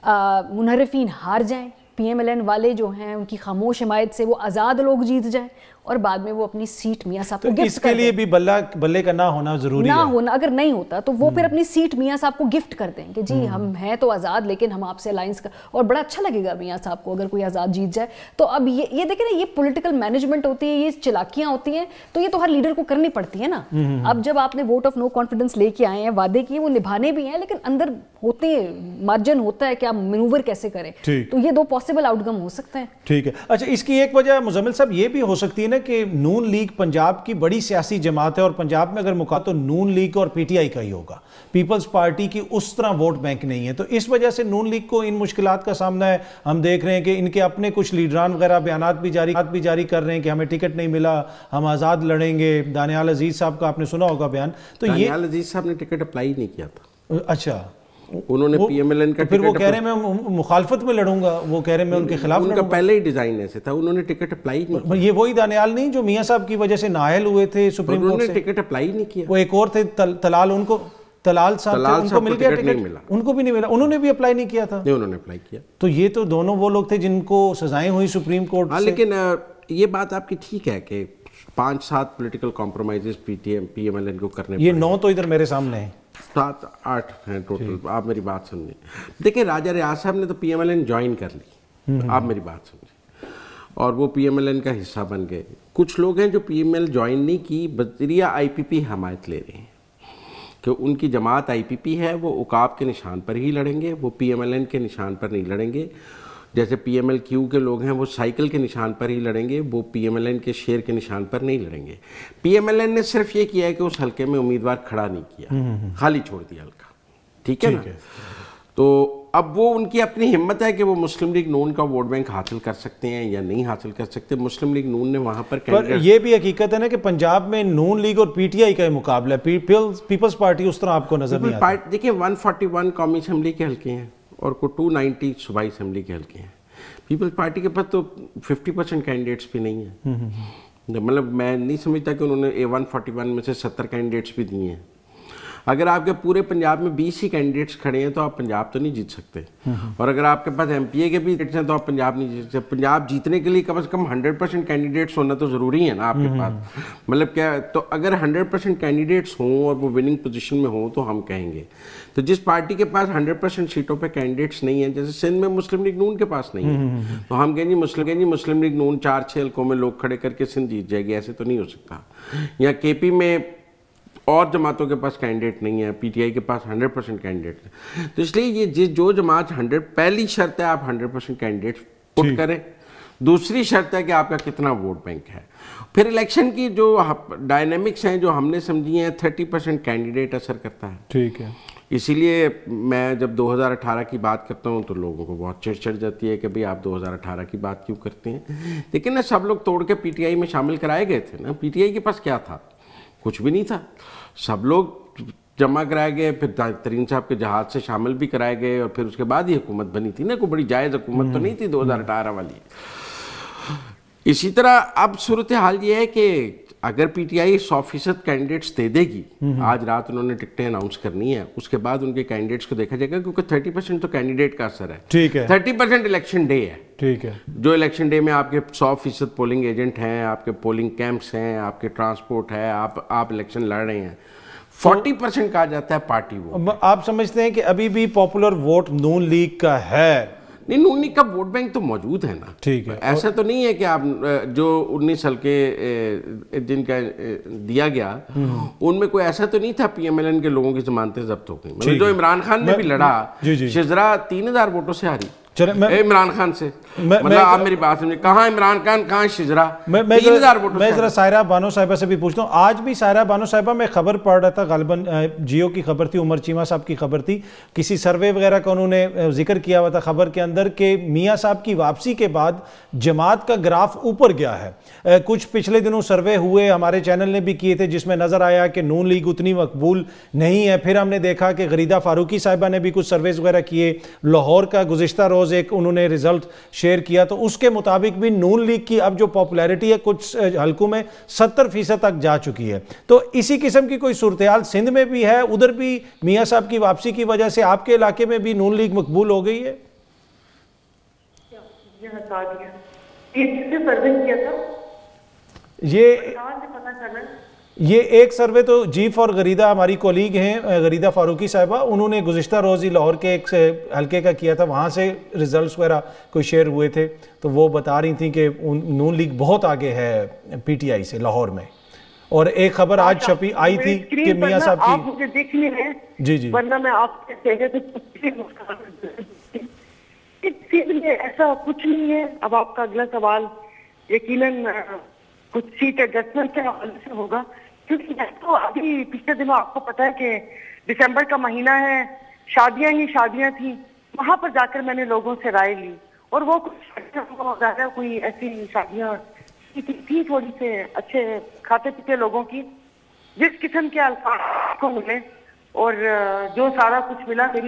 منحرفین ہار جائیں, پی ایم ایل این والے جو ہیں ان کی خاموش حمایت سے وہ آزاد لوگ جیت جائیں, اور بعد میں وہ اپنی سیٹ میاں صاحب کو گفٹ کر دیں. اس کے لیے بھی بلہ بلے کا نہ ہونا ضروری ہے. نہ ہونا اگر نہیں ہوتا تو وہ پھر اپنی سیٹ میاں صاحب کو گفٹ کر دیں کہ جی ہم ہیں تو آزاد لیکن ہم آپ سے الائنس کر, اور بڑا اچھا لگے گا میاں صاحب کو اگر کوئی آزاد جیت جائے. تو اب یہ یہ دیکھیں نا, یہ پولیٹیکل مینجمنٹ ہوتی ہے, یہ چلاکیاں ہوتی ہیں, تو یہ تو ہر لیڈر کو کرنی پڑتی ہے نا. اب جب آپ نے ووٹ آف نو کانفیڈنس لے کے آئے ہیں, وعدے کیے, وہ نبھانے بھی ہیں, لیکن اندر ہوتے ہیں مارجن ہوتا ہے کہ آپ مینوور کیسے کریں. تو یہ دو پاسبل آؤٹ کم ہو سکتے ہیں. ٹھیک ہے. اچھا, اس کی ایک وجہ مزمل صاحب یہ بھی ہو سکتی ہے نا کہ نون لیگ پنجاب کی بڑی سیاسی جماعت ہے, اور پنجاب میں اگر مقابلہ تو نون لیگ اور پی ٹی آئی کا ہی ہوگا, پیپلز پارٹی کی اس طرح ووٹ بینک نہیں ہے. تو اس وجہ سے نون لیگ کو ان مشکلات کا سامنا ہے. ہم دیکھ رہے ہیں کہ ان کے اپنے کچھ لیڈران وغیرہ بیانات بھی جاری بھی جاری کر رہے ہیں کہ ہمیں ٹکٹ نہیں ملا, ہم آزاد لڑیں گے. دانیال عزیز صاحب کا آپ نے سنا ہوگا بیان. تو یہ دانیال عزیز صاحب نے ٹکٹ اپلائی نہیں کیا تھا. اچھا, انہوں نے پی ایم ایل این کا پھر وہ کہہ رہے ہیں میں مخالفت میں لڑوں گا, وہ کہہ رہے ہیں میں ان کے خلاف لڑوں گا. ان کا پہلے ہی ڈیزائن ایسے تھا, انہوں نے ٹکٹ اپلائی نہیں کیا. یہ وہی دانیال نہیں جو میاں صاحب کی وجہ سے نااہل ہوئے تھے سپریم کورٹ سے, انہوں نے ٹکٹ اپلائی نہیں کیا. وہ ایک اور تھے تلال, ان کو تلال صاحب ان کو مل گیا ٹکٹ, ان کو بھی نہیں ملا, انہوں نے بھی اپلائی نہیں کیا تھا. نہیں, انہوں نے اپلائی کیا. تو یہ تو دونوں وہ لوگ تھے جن کو سزائیں ہوئی سپریم کورٹ سے. لیکن یہ بات آپ کی ٹھیک ہے کہ پانچ سات political compromises P T M P M L N کو کرنے پڑے. یہ نو تو ادھر میرے سامنے ہیں, سات آٹھ ہیں ٹوٹل. آپ میری بات سمجھیں. دیکھیں راجہ ریاض صاحب نے تو P M L N join کر لی, آپ میری بات سمجھیں, اور وہ پی ایم ایل این کا حصہ بن گئے. کچھ لوگ ہیں جو پی ایم ایل جوائن نہیں کی, بذریعہ آئی پی پی حمایت لے رہے ہیں کہ ان کی جماعت آئی پی پی ہے, وہ عقاب کے نشان پر ہی لڑیں گے, وہ پی ایم ایل این کے نشان پر نہیں لڑیں گے. جیسے پی ایم ایل کیو کے لوگ ہیں وہ سائیکل کے نشان پر ہی لڑیں گے, وہ پی ایم ایل این کے شیئر کے نشان پر نہیں لڑیں گے. پی ایم ایل این نے صرف یہ کیا ہے کہ اس حلقے میں امیدوار کھڑا نہیں کیا, خالی چھوڑ دیا حلقہ. ٹھیک ہے نا. تو اب وہ ان کی اپنی ہمت ہے کہ وہ مسلم لیگ نون کا ووٹ بینک حاصل کر سکتے ہیں یا نہیں حاصل کر سکتے. مسلم لیگ نون نے وہاں پر پر یہ بھی حقیقت ہے نا کہ پنجاب میں نون لیگ اور پی ٹی آئی کا مقابلہ ہے, پیپلز پارٹی اس طرح آپ کو نظر نہیں آتی. دیکھیں ون فورٹی ون قومی اسمبلی کے حلقے ہیں اور کو ٹو نائنٹی صوبائی اسمبلی کے حلقے ہیں. پیپلز پارٹی کے پاس تو ففٹی پرسینٹ کینڈیڈیٹس بھی نہیں ہیں. مطلب میں نہیں سمجھتا کہ انہوں نے اے ون فورٹی ون میں سے ستر کینڈیڈیٹس بھی دیے ہیں. اگر آپ کے پورے پنجاب میں بیس ہی کینڈیڈیٹس کھڑے ہیں تو آپ پنجاب تو نہیں جیت سکتے, اور اگر آپ کے پاس ایم پی اے کے بھی کینڈیڈیٹس ہیں تو آپ پنجاب نہیں جیت سکتے. پنجاب جیتنے کے لیے کم از کم ہنڈریڈ پرسینٹ کینڈیڈیٹس ہونا تو ضروری ہے نا آپ کے پاس. مطلب کیا, تو اگر ہنڈریڈ پرسینٹ کینڈیڈیٹس ہوں اور وہ وننگ پوزیشن میں ہوں تو ہم کہیں گے. تو جس پارٹی کے پاس ہنڈریڈ پرسینٹ سیٹوں پہ کینڈیڈیٹس نہیں ہیں, جیسے سندھ میں مسلم لیگ نون کے پاس نہیں ہے, تو ہم کہیں گے مسلم کہیں گے مسلم لیگ نون چار چھ حلقوں میں لوگ کھڑے کر کے سندھ جیت جائے گی. ایسے تو نہیں ہو سکتا. یا کے پی میں اور جماعتوں کے پاس کینڈیڈیٹ نہیں ہے, پی ٹی آئی کے پاس ہنڈریڈ پرسینٹ کینڈیڈیٹ ہے. تو اس لیے یہ جو جماعت ہنڈریڈ, پہلی شرط ہے آپ ہنڈریڈ پرسینٹ کینڈیڈیٹ پٹ کریں. دوسری شرط ہے کہ آپ کا کتنا ووٹ بینک ہے. پھر الیکشن کی جو ڈائنامکس ہیں جو ہم نے سمجھی ہیں, تھرٹی پرسینٹ کینڈیڈیٹ اثر کرتا ہے. ٹھیک ہے. اسی لیے میں جب دو ہزار اٹھارہ کی بات کرتا ہوں تو لوگوں کو بہت چڑ چڑھ جاتی ہے کہ بھئی آپ دو ہزار اٹھارہ کی بات کیوں کرتے ہیں. لیکن نا سب لوگ توڑ کے پی ٹی آئی میں شامل کرائے گئے تھے نا. پی ٹی آئی کے پاس کیا تھا؟ کچھ بھی نہیں تھا. سب لوگ جمع کرائے گئے, پھر ترین صاحب کے جہاز سے شامل بھی کرائے گئے, اور پھر اس کے بعد ہی حکومت بنی تھی نا. کوئی بڑی جائز حکومت تو نہیں تھی دو ہزار اٹھارہ والی. اسی طرح اب صورتحال یہ ہے کہ اگر پی ٹی آئی سو فیصد کینڈیڈیٹس دے دے گی, آج رات انہوں نے ٹکٹیں اناؤنس کرنی ہے, اس کے بعد ان کے کینڈیڈیٹس کو دیکھا جائے گا, کیونکہ تھرٹی پرسینٹ تو کینڈیڈیٹ کا اثر ہے. ٹھیک ہے. تھرٹی پرسینٹ الیکشن ڈے ہے. ٹھیک ہے. جو الیکشن ڈے میں آپ کے سو فیصد پولنگ ایجنٹ ہیں, آپ کے پولنگ کیمپس ہیں, آپ کے ٹرانسپورٹ ہے, آپ آپ الیکشن لڑ رہے ہیں. فورٹی پرسینٹ کہا جاتا ہے پارٹی ووٹ. آپ سمجھتے ہیں کہ ابھی بھی پاپولر ووٹ نون لیگ کا ہے؟ نہیں, نون لیگ کا ووٹ بینک تو موجود ہے نا. ٹھیک ہے. ایسا تو نہیں ہے کہ آپ جو انیس حلقے جن کا دیا گیا ان میں کوئی ایسا تو نہیں تھا پی ایم ایل این کے لوگوں کی ضمانتیں ضبط ہو گئی. جو عمران خان نے بھی لڑا, شزرا تین ہزار ووٹوں سے ہاری عمران خان سے. مطلب آپ میری بات سمجھیں, کہاں عمران خان کہاں شجرا, تین ہزار ووٹوں. میں ذرا سائرہ بانو صاحبہ سے بھی پوچھتا ہوں. آج بھی سائرہ بانو صاحبہ میں خبر پڑھ رہا تھا, غالباً جیو کی خبر تھی, عمر چیمہ صاحب کی خبر تھی, کسی سروے وغیرہ کا انہوں نے ذکر کیا ہوا تھا خبر کے اندر کہ میاں صاحب کی واپسی کے بعد جماعت کا گراف اوپر گیا ہے. کچھ پچھلے دنوں سروے ہوئے, ہمارے چینل نے بھی کیے تھے, جس میں نظر آیا کہ نون لیگ اتنی مقبول نہیں ہے. پھر ہم نے دیکھا کہ غریدہ فاروقی صاحبہ نے بھی کچھ سرویز وغیرہ کیے. لاہور کا گزشتہ روز ایک انہوں نے رزلٹ شیئر کیا, تو اس کے مطابق بھی نون لیگ کی اب جو پاپولیرٹی ہے کچھ حلقوں میں ستر فیصد تک جا چکی ہے. تو اسی قسم کی کوئی صورتحال سندھ میں بھی ہے, ادھر بھی میاں صاحب کی واپسی کی وجہ سے آپ کے علاقے میں بھی نون لیگ مقبول ہو گئی ہے؟ یہ یہ ایک سروے تو جیف اور غریدہ ہماری کولیگ ہیں غریدہ فاروقی صاحبہ، انہوں نے گزشتہ روز ہی لاہور کے ایک حلقے کا کیا تھا، وہاں سے ریزلٹس وغیرہ کوئی شیئر ہوئے تھے، تو وہ بتا رہی تھیں کہ نون لیگ بہت آگے ہے پی ٹی آئی سے لاہور میں. اور ایک خبر آج چھپی آئی تھی کہ میاں صاحب کی، آپ مجھے دیکھنی ہے جی جی ورنہ میں آپ سے کہہ رہے تھے ایسا کچھ نہیں ہے. اب آپ کا اگلا سوال یقیناً کچھ سیٹ ایڈجسٹمنٹ کے حوالے سے ہوگا، کیونکہ میں تو ابھی پچھلے دنوں آپ کو پتا ہے کہ دسمبر کا مہینہ ہے، شادیاں ہی شادیاں تھیں، وہاں پر جا کر میں نے لوگوں سے رائے لی اور وہ کچھ زیادہ کوئی ایسی شادیاں تھی تھوڑی سے اچھے کھاتے پیتے لوگوں کی، جس قسم کے الفاظ کو ملے اور جو سارا کچھ ملا میری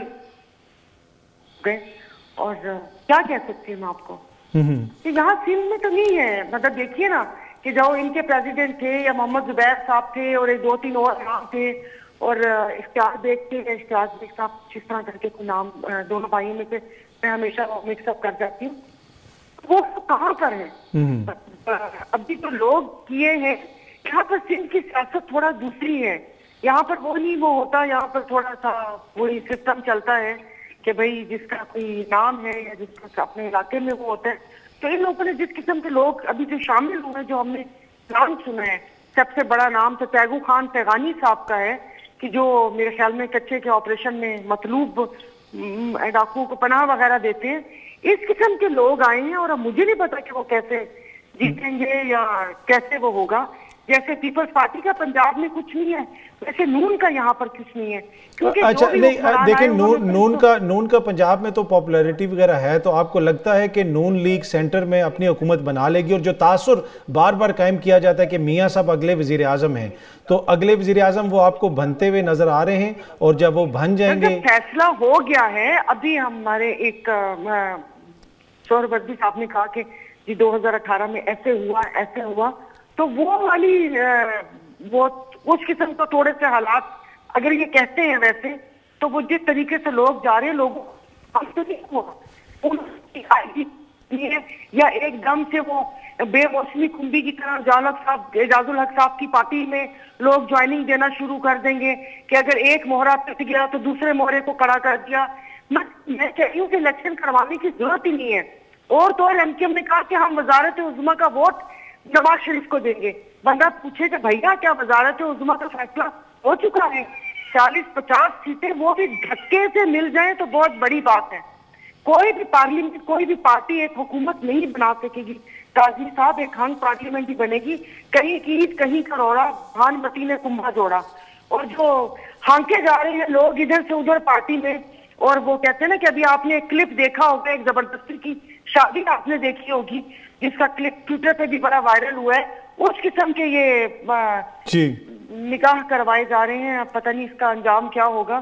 گئے. اور کیا کہہ سکتی ہوں میں آپ کو کہ یہاں سندھ میں تو نہیں ہے. مطلب دیکھیے نا کہ جو ان کے پریزیڈنٹ تھے یا محمد زبیر صاحب تھے اور ایک دو تین اور نام تھے اور اختیار بیگ تھے، اختیار بیگ صاحب جس طرح کر کے کوئی نام دونوں بھائیوں میں سے میں ہمیشہ مکس اپ کر جاتی ہوں، وہ کہاں پر ہے؟ ابھی تو لوگ کیے ہیں. یہاں پر سندھ کی سیاست تھوڑا دوسری ہے، یہاں پر وہ نہیں وہ ہوتا، یہاں پر تھوڑا سا وہی سسٹم چلتا ہے کہ بھئی جس کا کوئی نام ہے یا جس کا اپنے علاقے میں وہ ہوتا ہے. تو ان لوگوں نے جس قسم کے لوگ ابھی جو شامل ہوئے، جو ہم نے نام سنا ہے، سب سے بڑا نام تو تیگو خان تیغانی صاحب کا ہے کہ جو میرے خیال میں کچے کے آپریشن میں مطلوب ڈاکوؤں کو پناہ وغیرہ دیتے ہیں. اس قسم کے لوگ آئے ہیں اور اب مجھے نہیں پتا کہ وہ کیسے جیتیں گے یا کیسے وہ ہوگا. جیسے پیپلز پارٹی کا پنجاب میں کچھ نہیں ہے، ویسے نون کا یہاں پر کچھ نہیں ہے. اچھا نہیں دیکھیں نون کا نون کا پنجاب میں تو پاپولیرٹی وغیرہ ہے، تو آپ کو لگتا ہے کہ نون لیگ سینٹر میں اپنی حکومت بنا لے گی؟ اور جو تاثر بار بار قائم کیا جاتا ہے کہ میاں صاحب اگلے وزیر اعظم ہیں، تو اگلے وزیر اعظم وہ آپ کو بنتے ہوئے نظر آ رہے ہیں؟ اور جب وہ بن جائیں گے، فیصلہ ہو گیا ہے. ابھی ہمارے ایک سہروردی صاحب نے کہا کہ جی دو ہزار اٹھارہ میں ایسے ہوا ایسے ہوا، تو وہ والی وہ اس قسم کا تھوڑے سے حالات اگر یہ کہتے ہیں ویسے، تو وہ جس طریقے سے لوگ جا رہے ہیں لوگوں ہم تو نہیں ہوا یا ایک دم سے وہ بے موسمی کھمبی کی طرح اجازت صاحب اعجاز الحق صاحب کی پارٹی میں لوگ جوائننگ دینا شروع کر دیں گے کہ اگر ایک مہرہ پٹ گیا تو دوسرے مہرے کو کڑا کر دیا. میں کہتی ہوں کہ الیکشن کروانے کی ضرورت ہی نہیں ہے. اور تو اور ایم کیو ایم نے کہا کہ ہم وزارت عظمیٰ کا ووٹ نواز شریف کو دیں گے. بندہ پوچھے کہ بھیا کیا وزارت عظمیٰ کا فیصلہ ہو چکا ہے؟ چالیس پچاس سیٹیں وہ بھی دھکے سے مل جائیں تو بہت بڑی بات ہے. کوئی بھی پارلیمنٹ کوئی بھی پارٹی ایک حکومت نہیں بنا سکے گی. قاضی صاحب ایک ہنگ پارلیمنٹ ہی بنے گی، کہیں کیٹ کہیں کروڑا، بھان متی نے کنبھا جوڑا. اور جو ہانکے جا رہے ہیں لوگ ادھر سے ادھر پارٹی میں، اور وہ کہتے ہیں نا کہ ابھی آپ نے ایک کلپ دیکھا ہوگا، ایک زبردستی کی شادی آپ نے دیکھی ہوگی جس کا کلپ ٹویٹر پہ بھی بڑا وائرل ہوا ہے. اس قسم کے یہ نکاح کروائے جا رہے ہیں، اب پتہ نہیں اس کا انجام کیا ہوگا.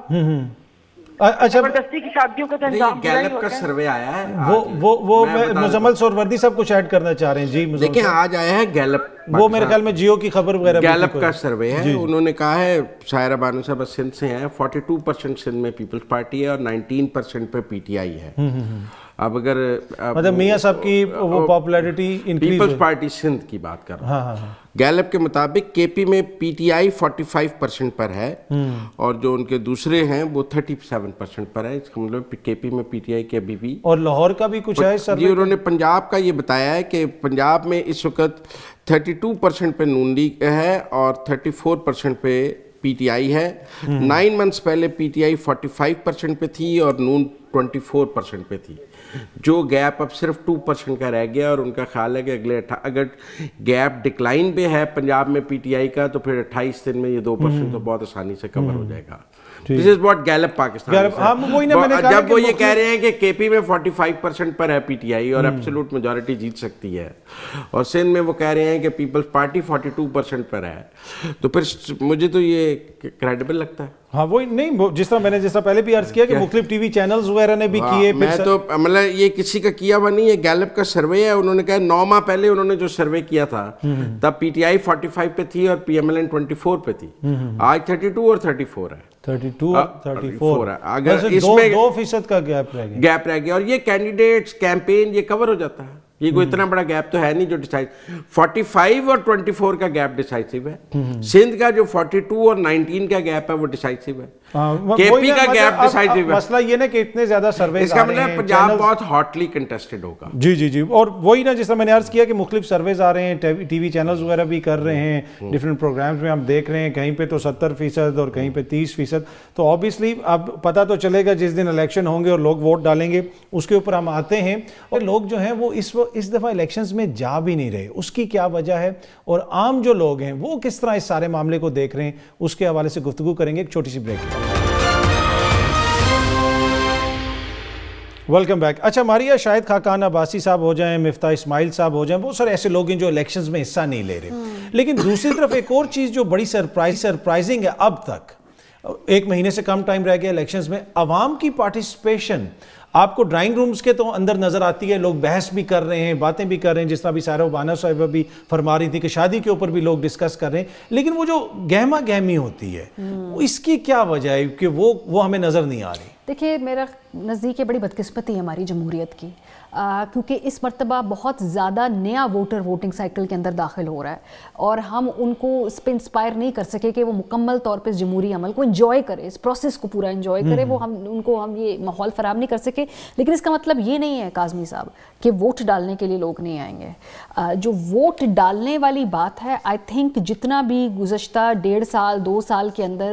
زبردستی کی شادیوں کا تو انجام گیلپ کا سروے آیا ہے، وہ وہ مزمل سہروردی صاحب کچھ ایڈ کرنا چاہ رہے ہیں. جی دیکھیں آج آیا ہے گیلپ، وہ میرے خیال میں جیو کی خبر وغیرہ گیلپ کا سروے ہے. انہوں نے کہا ہے شاعرہ بانو صاحب سندھ سے ہیں، فورٹی ٹو پرسینٹ سندھ میں پیپلز پارٹی ہے اور نائنٹین پرسینٹ پہ پی ٹی آئی ہے. اب اگر مطلب میاں صاحب کی وہ popularity increase, Peoples Party Sindh کی بات کر رہا ہوں، گیلپ کے مطابق کے پی میں P T I forty five percent پر ہے اور جو ان کے دوسرے ہیں وہ تھرٹی سیون پرسینٹ پر ہے. اس کا مطلب کے پی میں پی ٹی آئی کے ابھی بھی. اور لاہور کا بھی کچھ ہے سر؟ جی انہوں نے پنجاب کا یہ بتایا ہے کہ پنجاب میں اس وقت تھرٹی ٹو پرسینٹ پہ نون لیگ ہے اور تھرٹی فور پرسینٹ پہ پی ٹی آئی ہے. نائن منتھس پہلے P T I forty five percent پہ تھی اور نون ٹوینٹی فور پرسینٹ پہ تھی. جو گیپ اب صرف ٹو پرسینٹ کا رہ گیا اور ان کا خیال ہے کہ اگلے اگر گیپ ڈکلائن پہ ہے پنجاب میں پی ٹی آئی کا تو پھر اٹھائیس دن میں یہ دو پرسینٹ تو بہت آسانی سے کور ہو جائے گا. This is what Gallup Pakistan سے، جب وہ یہ کہہ رہے ہیں کہ کے پی میں فورٹی فائیو پرسینٹ پر ہے پی ٹی آئی اور ایبسولوٹ میجورٹی جیت سکتی ہے، اور سندھ میں وہ کہہ رہے ہیں کہ Peoples Party forty two percent پر ہے، تو پھر مجھے تو یہ کریڈیبل لگتا ہے. ہاں وہی نہیں، جس طرح میں نے جس طرح پہلے بھی عرض کیا کہ مختلف ٹی وی چینلز وغیرہ نے بھی کیے. میں تو مطلب یہ کسی کا کیا ہوا نہیں ہے، گیلپ کا سروے ہے. انہوں نے کہا نو ماہ پہلے انہوں نے جو سروے کیا تھا تب P T I forty five پہ تھی اور P M L N twenty four پہ تھی. آج تھرٹی ٹو اور تھرٹی فور ہے. تھرٹی ٹو اور تھرٹی فور ہے. اگر اس میں دو فیصد کا گیپ رہ گیا گیپ رہ گیا اور یہ کینڈیڈیٹس کیمپین یہ کور ہو جاتا ہے. یہ کوئی اتنا بڑا گیپ تو ہے نہیں جو ڈیسائڈ فورٹی فائیو اور ٹوینٹی فور کا گیپ ڈیسائیسو ہے. سندھ کا جو فورٹی ٹو اور نائنٹین کا گیپ ہے وہ ڈیسائیسو ہے. کے پی کا گیپ ڈیسائیسو ہے. مسئلہ یہ نا کہ اتنے زیادہ سرویز اس کا مطلب پنجاب بہت ہاٹلی کنٹیسٹڈ ہوگا. جی جی جی اور وہی نا جس طرح میں نے عرض کیا کہ مختلف سرویز آ رہے ہیں, ٹی وی چینلز وغیرہ بھی کر رہے ہیں, ڈفرینٹ پروگرامز میں ہم دیکھ رہے ہیں, کہیں پہ تو ستر فیصد اور کہیں پہ تیس فیصد. تو آبویسلی اب پتہ تو چلے گا جس دن الیکشن ہوں گے اور لوگ ووٹ ڈالیں گے, اس کے اوپر ہم آتے ہیں. اور لوگ جو ہیں وہ اس اس دفعہ الیکشنز میں جا بھی نہیں رہے. اس کی کیا وجہ ہے اور عام جو لوگ ہیں وہ کس طرح اس سارے معاملے کو دیکھ رہے ہیں, اس کے حوالے سے گفتگو کریں گے. ایک چھوٹی سی بریک. Welcome back. اچھا ماریا, شاہد خاقان عباسی صاحب ہو جائیں, مفتاح اسماعیل صاحب ہو جائیں, بہت سارے ایسے لوگ ہیں جو الیکشنز میں حصہ نہیں لے رہے. لیکن دوسری طرف ایک اور چیز جو بڑی سرپرائز سرپرائزنگ ہے, اب تک ایک مہینے سے کم ٹائم رہ گیا الیکشنز میں, عوام کی پارٹیسپیشن آپ کو ڈرائنگ رومز کے تو اندر نظر آتی ہے. لوگ بحث بھی کر رہے ہیں, باتیں بھی کر رہے ہیں, جس طرح بھی سارہ بانو صاحبہ بھی فرما رہی تھی کہ شادی کے اوپر بھی لوگ ڈسکس کر رہے ہیں. لیکن وہ جو گہما گہمی ہوتی ہے اس کی کیا وجہ ہے کہ وہ وہ ہمیں نظر نہیں آ رہی؟ دیکھیے میرا نزدیک بڑی بدقسمتی ہے ہماری جمہوریت کی, کیونکہ اس مرتبہ بہت زیادہ نیا ووٹر ووٹنگ سائیکل کے اندر داخل ہو رہا ہے اور ہم ان کو اس پہ انسپائر نہیں کر سکے کہ وہ مکمل طور پہ اس جمہوری عمل کو انجوائے کرے, اس پروسیس کو پورا انجوائے کرے. وہ ہم ان کو ہم یہ ماحول فراہم نہیں کر سکے. لیکن اس کا مطلب یہ نہیں ہے کاظمی صاحب کہ ووٹ ڈالنے کے لیے لوگ نہیں آئیں گے. جو ووٹ ڈالنے والی بات ہے, آئی تھنک جتنا بھی گزشتہ ڈیڑھ سال دو سال کے اندر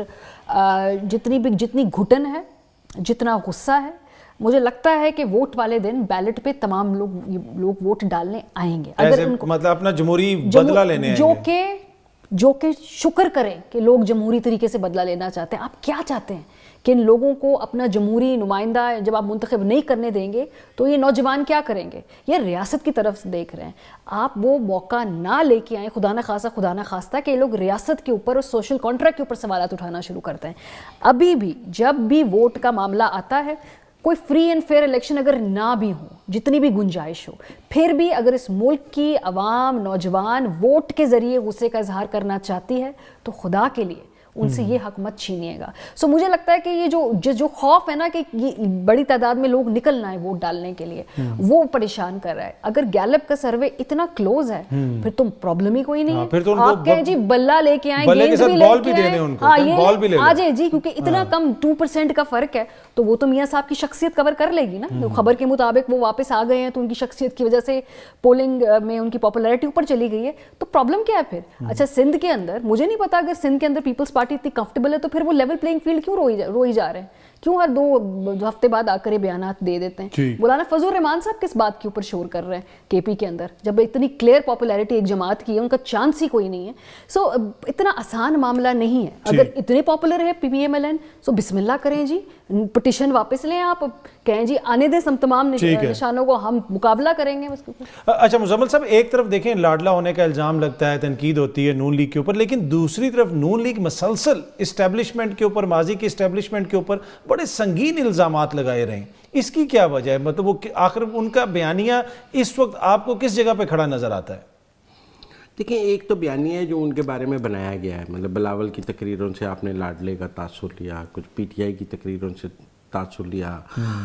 جتنی بھی جتنی گھٹن ہے, جتنا غصہ ہے, مجھے لگتا ہے کہ ووٹ والے دن بیلٹ پہ تمام لوگ لوگ ووٹ ڈالنے آئیں گے. اگر ان کو مطلب اپنا جمہوری بدلہ لینے جو کہ جو کہ شکر کریں کہ لوگ جمہوری طریقے سے بدلہ لینا چاہتے ہیں. آپ کیا چاہتے ہیں کہ ان لوگوں کو اپنا جمہوری نمائندہ جب آپ منتخب نہیں کرنے دیں گے تو یہ نوجوان کیا کریں گے؟ یہ ریاست کی طرف سے دیکھ رہے ہیں. آپ وہ موقع نہ لے کے آئیں, خدا نہ خواستہ خدا نہ خواستہ کہ یہ لوگ ریاست کے اوپر اور سوشل کانٹریکٹ کے اوپر سوالات اٹھانا شروع کرتے ہیں. ابھی بھی جب بھی ووٹ کا معاملہ آتا ہے, کوئی فری اینڈ فیئر الیکشن اگر نہ بھی ہو, جتنی بھی گنجائش ہو, پھر بھی اگر اس ملک کی عوام نوجوان ووٹ کے ذریعے غصے کا اظہار کرنا چاہتی ہے تو خدا کے لیے ان سے یہ حق مت چھینیے گا. سو مجھے لگتا ہے کہ یہ جو جو خوف ہے نا کہ بڑی تعداد میں لوگ نکلنا ہے ووٹ ڈالنے کے لیے, وہ پریشان کر رہا ہے. اگر گیلپ کا سروے اتنا کلوز ہے پھر تو پرابلم ہی کوئی نہیں ہے. آپ کہیں جی بلہ لے کے آئیں, گیند بھی لے کے آئیں, ہاں یہ آ جائے جی, کیونکہ اتنا کم ٹو پرسینٹ کا فرق ہے تو وہ تو میاں صاحب کی شخصیت کور کر لے گی نا. خبر کے مطابق وہ واپس آ گئے ہیں تو ان کی شخصیت کی وجہ سے پولنگ میں ان کی پاپولیرٹی اوپر چلی گئی ہے. تو پرابلم کیا ہے پھر؟ اچھا سندھ کے اندر مجھے نہیں پتا, اگر سندھ کے اندر پیپلز پارٹی اتنی کمفرٹیبل ہے تو پھر وہ لیول پلینگ فیلڈ کیوں روئی جا رہے ہیں؟ کیوں ہر دو ہفتے بعد آ کر یہ بیانات دے دیتے ہیں؟ مولانا فضل الرحمان صاحب کس بات کے اوپر شور کر رہے ہیں کے پی کے اندر جب اتنی کلیئر پاپولیرٹی ایک جماعت کی ہے, ان کا چانس ہی کوئی نہیں ہے. سو اتنا آسان معاملہ نہیں ہے. اگر اتنے پاپولر ہے P P M L N, so بسم اللہ کریں جی, پٹیشن واپس لیں, آپ کہیں جی آنے دیں سم تمام نشانوں کو, ہم مقابلہ کریں گے. اچھا مزمل صاحب, ایک طرف دیکھیں لاڈلا ہونے کا الزام لگتا ہے, تنقید ہوتی ہے نون لیگ کے اوپر, لیکن دوسری طرف نون لیگ مسلسل اسٹیبلشمنٹ کے اوپر, ماضی کی اسٹیبلشمنٹ کے اوپر بڑے سنگین الزامات لگائے رہے ہیں. اس کی کیا وجہ ہے؟ مطلب وہ آخر ان کا بیانیہ اس وقت آپ کو کس جگہ پہ کھڑا نظر آتا ہے؟ دیکھیں, ایک تو بیانیہ ہے جو ان کے بارے میں بنایا گیا ہے, مطلب بلاول کی تقریروں سے آپ نے لاڈلے کا تاثر لیا, کچھ پی ٹی آئی کی تقریروں سے تاثر لیا,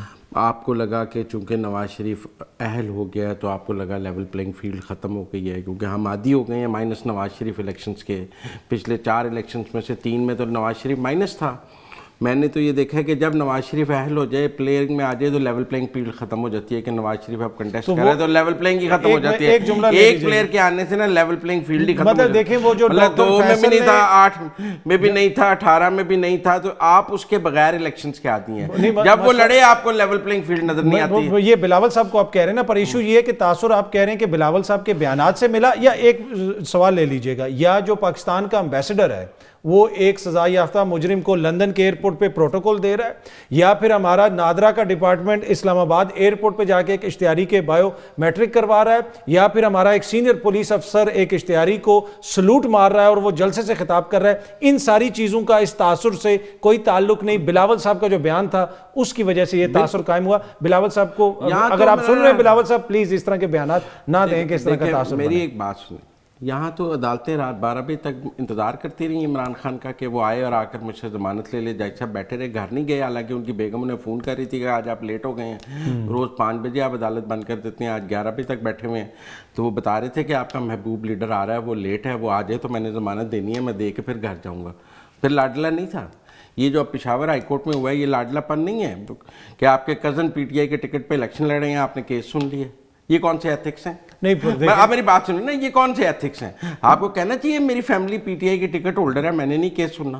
آپ کو لگا کہ چونکہ نواز شریف اہل ہو گیا ہے تو آپ کو لگا لیول پلینگ فیلڈ ختم ہو گئی ہے, کیونکہ ہم عادی ہو گئے ہیں مائنس نواز شریف الیکشنز کے. پچھلے چار الیکشنز میں سے تین میں تو نواز شریف مائنس تھا. میں نے تو یہ دیکھا ہے کہ جب نواز شریف اہل ہو جائے, پلیئنگ میں آ جائے, تو لیول پلینگ فیلڈ ختم ہو جاتی ہے کہ نواز شریف اب کنٹیسٹ کر رہے ہیں تو لیول پلینگ ہی ختم ہو جاتی ہے. ایک پلیئر کے آنے سے نا لیول پلینگ فیلڈ ہی ختم ہو جاتی ہے. دیکھیں وہ جو دو میں بھی نہیں تھا, آٹھ میں بھی نہیں تھا, اٹھارہ میں بھی نہیں تھا, تو آپ اس کے بغیر الیکشنز کے آتی ہیں. جب وہ لڑے آپ کو لیول پلینگ فیلڈ نظر نہیں آتی. یہ بلاول صاحب کو آپ کہہ رہے ہیں نا, پر ایشو یہ ہے کہ تاثر آپ کہہ رہے ہیں کہ بلاول صاحب کے بیانات سے ملا, یا ایک سوال لے لیجئے گا, یا جو پاکستان کا امبیسڈر ہے وہ ایک سزا یافتہ مجرم کو لندن کے ایئرپورٹ پہ پروٹوکول دے رہا ہے, یا پھر ہمارا نادرا کا ڈپارٹمنٹ اسلام آباد ایئرپورٹ پہ جا کے ایک اشتہاری کے بایو میٹرک کروا رہا ہے, یا پھر ہمارا ایک سینئر پولیس افسر ایک اشتہاری کو سلوٹ مار رہا ہے اور وہ جلسے سے خطاب کر رہا ہے. ان ساری چیزوں کا اس تاثر سے کوئی تعلق نہیں. بلاول صاحب کا جو بیان تھا اس کی وجہ سے یہ تاثر قائم ہوا. بلاول صاحب کو اگر آپ سن رہے ہیں, بلاول صاحب پلیز اس طرح کے بیانات نہ دیں کہ اس طرح کا تاثر. میری ایک بات سنیں, یہاں تو عدالتیں رات بارہ بجے تک انتظار کرتی رہی عمران خان کا کہ وہ آئے اور آ کر مجھ سے ضمانت لے لے. جج صاحب بیٹھے رہے, گھر نہیں گئے, حالانکہ ان کی بیگم انہیں فون کر رہی تھی کہ آج آپ لیٹ ہو گئے ہیں, روز پانچ بجے آپ عدالت بند کر دیتے ہیں, آج گیارہ بجے تک بیٹھے ہوئے ہیں. تو وہ بتا رہے تھے کہ آپ کا محبوب لیڈر آ رہا ہے, وہ لیٹ ہے, وہ آ جائے تو میں نے ضمانت دینی ہے, میں دے کے پھر گھر جاؤں گا. پھر لاڈلا نہیں تھا. یہ جو اب پشاور ہائی کورٹ میں ہوا ہے یہ لاڈلا پن نہیں ہے کہ آپ کے کزن پی ٹی آئی کے ٹکٹ پہ الیکشن لڑ رہے ہیں, آپ نے کیس سن لیا. یہ کون سے ایتھکس ہیں؟ نہیں آپ میری بات سنیں نا, یہ کون سے ایتھکس ہیں؟ آپ کو کہنا چاہیے میری فیملی پی ٹی آئی کی ٹکٹ ہولڈر ہے, میں نے نہیں کیس سننا.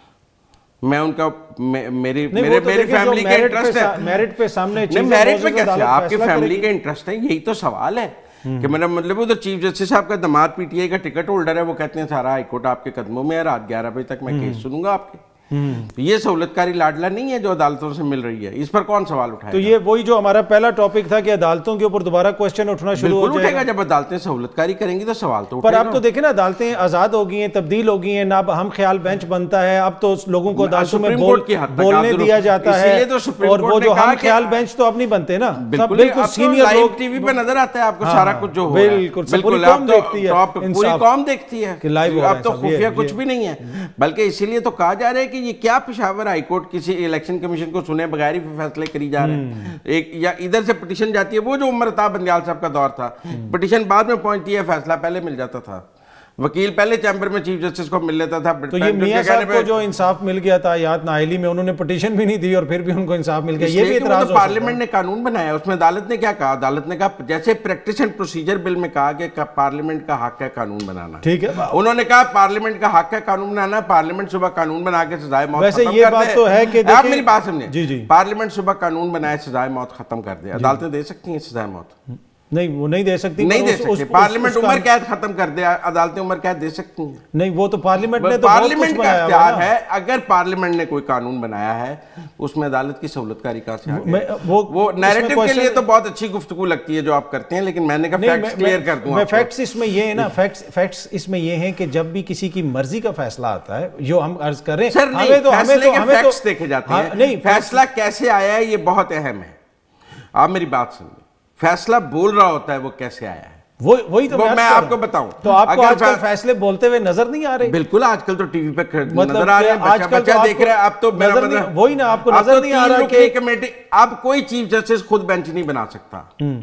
میں ان کا میری میرے میری فیملی کا انٹرسٹ ہے میرٹ پہ سامنے. نہیں میرٹ پہ کیسے آپ کی فیملی کا انٹرسٹ ہے, یہی تو سوال ہے کہ میرا مطلب ادھر چیف جسٹس صاحب کا دماد پی ٹی آئی کا ٹکٹ ہولڈر ہے, وہ کہتے ہیں سارا ہائی کورٹ آپ کے قدموں میں ہے, رات گیارہ بجے تک میں کیس سنوں گا آپ کے. یہ سہولت کاری لاڈلا نہیں ہے جو عدالتوں سے مل رہی ہے. اس پر کون سوال اٹھائے؟ تو یہ وہی جو ہمارا پہلا ٹاپک تھا کہ عدالتوں کے اوپر دوبارہ کوسچن اٹھنا شروع ہو جائے گا. جب عدالتیں سہولت کاری کریں گی تو سوال تو پر اب تو دیکھیں نا, عدالتیں آزاد ہو گئی ہیں, تبدیل ہو گئی ہیں, اب ہم خیال بینچ بنتا ہے, اب تو لوگوں کو عدالتوں میں بولنے دیا جاتا ہے, اور وہ جو ہم خیال بینچ تو اب نہیں بنتے نا, بالکل سینئر لوگ ٹی وی پہ نظر آتا ہے آپ کو سارا کچھ جو ہو رہا ہے. بالکل پوری قوم دیکھتی ہے, پوری قوم دیکھتی ہے, اب تو خفیہ کچھ بھی نہیں ہے. بلکہ اسی لیے تو کہا جا رہا ہے کہ یہ کیا پشاور ہائی کورٹ کسی الیکشن کمیشن کو سنے بغیر ہی فیصلے کری جا رہے ہیں. ایک یا ادھر سے پٹیشن جاتی ہے, وہ جو عمر عطا بندیال صاحب کا دور تھا, پٹیشن بعد میں پہنچتی ہے, فیصلہ پہلے مل جاتا تھا, وکیل پہلے چیمبر میں چیف جسٹس کو مل لیتا تھا. تو یہ میاں صاحب کو جو انصاف مل گیا تھا یاد نااہلی میں, انہوں نے پٹیشن بھی نہیں دی اور پھر بھی ان کو انصاف مل گیا. یہ بھی اعتراض ہو پارلیمنٹ نے قانون بنایا, اس میں عدالت نے کیا کہا؟ عدالت نے کہا جیسے پریکٹس اینڈ پروسیجر بل میں کہا کہ پارلیمنٹ کا حق ہے قانون بنانا, ٹھیک ہے, انہوں نے کہا پارلیمنٹ کا حق ہے قانون بنانا, پارلیمنٹ صبح قانون بنا کے سزائے موت ختم کر دے. ویسے یہ بات تو ہے کہ آپ میری بات سمجھیں, پارلیمنٹ صبح قانون بنائے سزائے موت ختم کر دے. عدالتیں دے سکتی ہیں سزائے موت؟ نہیں, وہ نہیں دے سکتی, نہیں دے سکتی. پارلیمنٹ عمر قید ختم کر دے, عدالتیں عمر قید دے سکتی ہیں؟ نہیں, وہ تو پارلیمنٹ نے تو پارلیمنٹ کا اختیار ہے. اگر پارلیمنٹ نے کوئی قانون بنایا ہے اس میں عدالت کی سہولت کاری کہاں سے آ گئی؟ وہ نیریٹو کے لیے تو بہت اچھی گفتگو لگتی ہے جو آپ کرتے ہیں, لیکن میں نے کہا فیکٹس کلیئر کر دوں. میں فیکٹس اس میں یہ ہے نا, فیکٹس اس میں یہ ہیں کہ جب بھی کسی کی مرضی کا فیصلہ آتا ہے, جو ہم عرض کر رہے ہیں, ہمیں تو فیصلے کے فیکٹس دیکھے جاتے ہیں. نہیں, فیصلہ کیسے آیا ہے یہ بہت اہم ہے. آپ میری بات سنیں, فیصلہ بول رہا ہوتا ہے وہ کیسے آیا ہے, وہی تو میں آپ کو بتاؤں. تو آپ کو آج کل فیصلے بولتے ہوئے نظر نہیں آ رہے؟ بالکل, آج کل تو ٹی وی پہ نظر آ رہے ہیں, بچہ بچہ دیکھ رہا ہے. اب تو وہی نا, آپ کو نظر نہیں آ رہا کہ کمیٹی, اب کوئی چیف جسٹس خود بینچ نہیں بنا سکتا.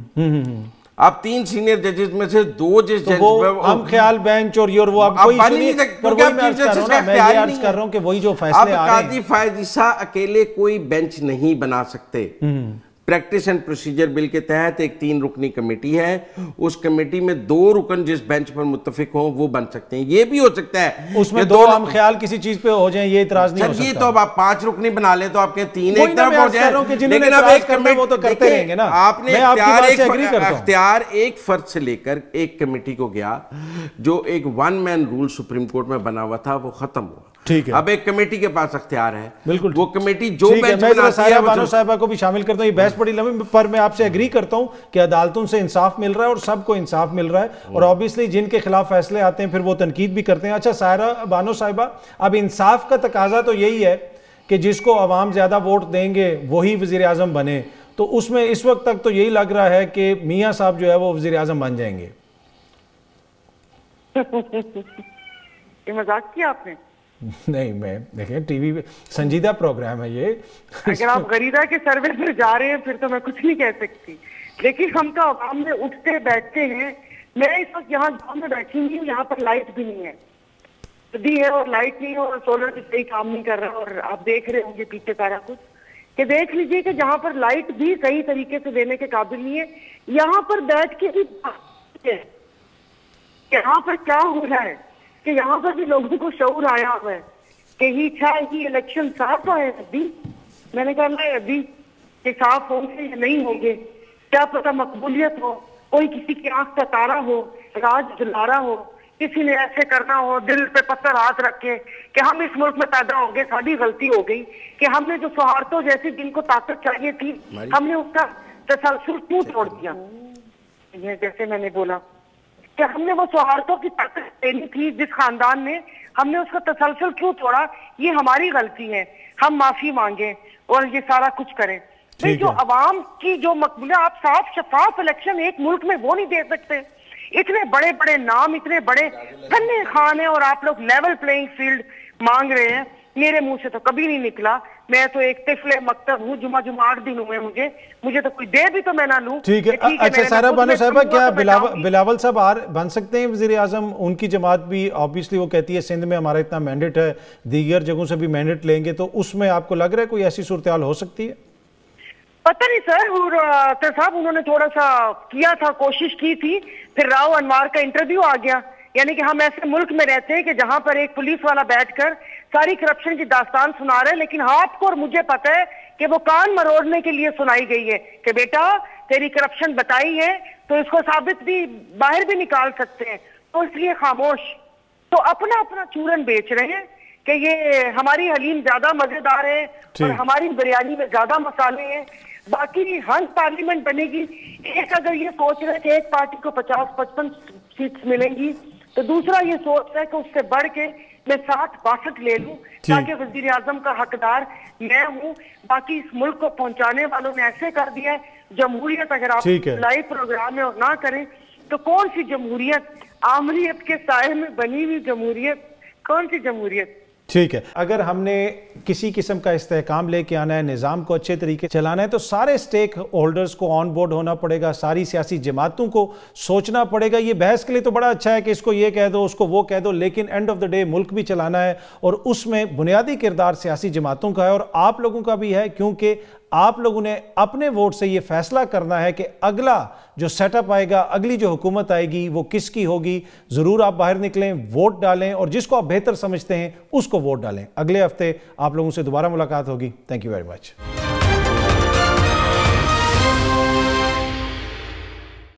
اب تین سینئر ججز میں سے دو جس جج ہم خیال بینچ اور یہ وہ آپ کوئی سنیے, پر وہی میں عرض کر رہا ہوں کہ وہی جو فیصلے آ رہے ہیں, اب قاضی فائز عیسیٰ اکیلے کوئی بینچ نہیں بنا سکتے. پریکٹس اینڈ پروسیجر بل کے تحت ایک تین رکنی کمیٹی ہے, اس کمیٹی میں دو رکن جس بینچ پر متفق ہوں وہ بن سکتے ہیں. یہ بھی ہو سکتا ہے اس میں دو ہم خیال کسی چیز پہ ہو جائیں, یہ اعتراض نہیں ہو سکتا. یہ تو اب آپ پانچ رکنی بنا لیں تو آپ کے تین ایک طرف ہو جائیں, لیکن اب ایک کمیٹی وہ تو کرتے رہیں گے نا. آپ نے اختیار ایک فرد سے لے کر ایک کمیٹی کو گیا, جو ایک one man rule supreme court میں بنا ہوا تھا وہ ختم ہوا. ٹھیک ہے, اب ایک کمیٹی کے پاس اختیار ہے, بالکل وہ کمیٹی جو بینچ بناتی ہے. بانو صاحبہ کو بھی شامل کرتا ہوں, یہ بحث بڑی لمبی, پر میں آپ سے ایگری کرتا ہوں کہ عدالتوں سے انصاف مل رہا ہے اور سب کو انصاف مل رہا ہے, اور obviously جن کے خلاف فیصلے آتے ہیں پھر وہ تنقید بھی کرتے ہیں. اچھا سائرہ بانو صاحبہ, اب انصاف کا تقاضا تو یہی ہے کہ جس کو عوام زیادہ ووٹ دیں گے وہی وزیر اعظم بنے, تو اس میں اس وقت تک تو یہی لگ رہا ہے کہ میاں صاحب جو ہے وہ وزیر اعظم بن جائیں گے. یہ مذاق کیا آپ نے؟ نہیں, میں دیکھیں ٹی وی پہ سنجیدہ پروگرام ہے یہ. اگر آپ غریدہ کے سروے پر جا رہے ہیں پھر تو میں کچھ نہیں کہہ سکتی, لیکن ہم تو عوام میں اٹھتے بیٹھتے ہیں. میں اس وقت یہاں گاؤں میں بیٹھی ہوئی ہوں, یہاں پر لائٹ بھی نہیں ہے, بھی ہے اور لائٹ نہیں ہے, اور سولر بھی صحیح کام نہیں کر رہا, اور آپ دیکھ رہے ہوں گے پیچھے سارا کچھ, کہ دیکھ لیجئے کہ جہاں پر لائٹ بھی صحیح طریقے سے دینے کے قابل نہیں ہے, یہاں پر بیٹھ کے بھی یہاں پر کیا ہو رہا ہے کہ یہاں پر بھی لوگوں کو شعور آیا ہوا ہے کہ ہی چاہے ہی الیکشن صاف آئے ابھی. میں نے کہا نہیں, ابھی کہ صاف ہوں گے یا نہیں ہوں گے, کیا پتہ مقبولیت ہو, کوئی کسی کی آنکھ کا تارا ہو, راج دلارا ہو, کسی نے ایسے کرنا ہو, دل پہ پتھر ہاتھ رکھ کے کہ ہم اس ملک میں پیدا ہوں گے, ساری غلطی ہو گئی کہ ہم نے جو سہارتوں جیسی جن کو طاقت چاہیے تھی ہم نے اس کا تسلسل کیوں توڑ دیا. جیسے میں نے بولا کہ ہم نے وہ سہارتوں کی طاقت دینی تھی جس خاندان نے, ہم نے اس کا تسلسل کیوں توڑا, یہ ہماری غلطی ہے, ہم معافی مانگیں اور یہ سارا کچھ کریں. جو عوام کی جو مقبولہ, آپ صاف شفاف الیکشن ایک ملک میں وہ نہیں دے سکتے, اتنے بڑے بڑے نام, اتنے بڑے فن خان ہیں, اور آپ لوگ لیول پلینگ فیلڈ مانگ رہے ہیں. میرے منہ سے تو کبھی نہیں نکلا. میں تو ایک طفل مکتب ہوں, جمعہ جمعہ آٹھ دن ہوئے مجھے مجھے تو کوئی دے بھی تو میں نہ لوں. ٹھیک ہے. اچھا سائرہ بانو صاحبہ, کیا بلاول صاحب بن سکتے ہیں وزیر اعظم؟ ان کی جماعت بھی آبویسلی وہ کہتی ہے سندھ میں ہمارا اتنا مینڈیٹ ہے, دیگر جگہوں سے بھی مینڈیٹ لیں گے, تو اس میں آپ کو لگ رہا ہے کوئی ایسی صورتحال ہو سکتی ہے؟ پتہ نہیں سر, اور صاحب انہوں نے تھوڑا سا کیا تھا, کوشش کی تھی, پھر راؤ انوار کا انٹرویو آ گیا. یعنی کہ ہم ایسے ملک میں رہتے ہیں کہ جہاں پر ایک پولیس والا بیٹھ کر ساری کرپشن کی داستان سنا رہے ہیں, لیکن آپ کو اور مجھے پتہ ہے کہ وہ کان مروڑنے کے لیے سنائی گئی ہے کہ بیٹا تیری کرپشن بتائی ہے تو اس کو ثابت بھی باہر بھی نکال سکتے ہیں, تو اس لیے خاموش. تو اپنا اپنا چورن بیچ رہے ہیں کہ یہ ہماری حلیم زیادہ مزیدار ہے اور ہماری بریانی میں زیادہ مسالے ہیں. باقی ہنس پارلیمنٹ بنے گی, ایک اگر یہ سوچ رہے کہ ایک پارٹی کو پچاس پچپن سیٹس ملیں گی, تو دوسرا یہ سوچ رہا ہے کہ اس سے بڑھ کے میں ساٹھ باسٹھ لے لوں تاکہ وزیر اعظم کا حقدار میں ہوں. باقی اس ملک کو پہنچانے والوں نے ایسے کر دیا ہے. جمہوریت اگر آپ لائیو پروگرام میں نہ کریں تو کون سی جمہوریت؟ آمریت کے سائے میں بنی ہوئی جمہوریت, کون سی جمہوریت؟ ٹھیک ہے. اگر ہم نے کسی قسم کا استحکام لے کے آنا ہے, نظام کو اچھے طریقے چلانا ہے, تو سارے سٹیک ہولڈرز کو آن بورڈ ہونا پڑے گا, ساری سیاسی جماعتوں کو سوچنا پڑے گا. یہ بحث کے لیے تو بڑا اچھا ہے کہ اس کو یہ کہہ دو, اس کو وہ کہہ دو, لیکن اینڈ آف دا ڈے ملک بھی چلانا ہے, اور اس میں بنیادی کردار سیاسی جماعتوں کا ہے اور آپ لوگوں کا بھی ہے, کیونکہ آپ لوگوں نے اپنے ووٹ سے یہ فیصلہ کرنا ہے کہ اگلا جو سیٹ اپ آئے گا, اگلی جو حکومت آئے گی وہ کس کی ہوگی. ضرور آپ باہر نکلیں, ووٹ ڈالیں, اور جس کو آپ بہتر سمجھتے ہیں اس کو ووٹ ڈالیں. اگلے ہفتے آپ لوگوں سے دوبارہ ملاقات ہوگی. Thank you very much.